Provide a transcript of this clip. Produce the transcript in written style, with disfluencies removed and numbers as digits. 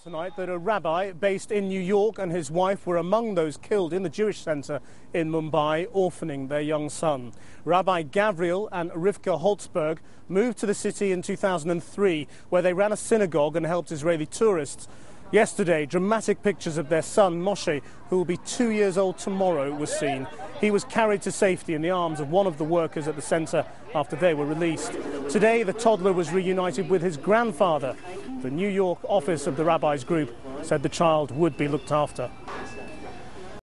Tonight that a rabbi based in New York and his wife were among those killed in the Jewish center in Mumbai, orphaning their young son. Rabbi Gavriel and Rivka Holtzberg moved to the city in 2003, where they ran a synagogue and helped Israeli tourists. Yesterday, dramatic pictures of their son, Moshe, who will be 2 years old tomorrow, was seen. He was carried to safety in the arms of one of the workers at the center after they were released. Today, the toddler was reunited with his grandfather. The New York office of the rabbi's group said the child would be looked after.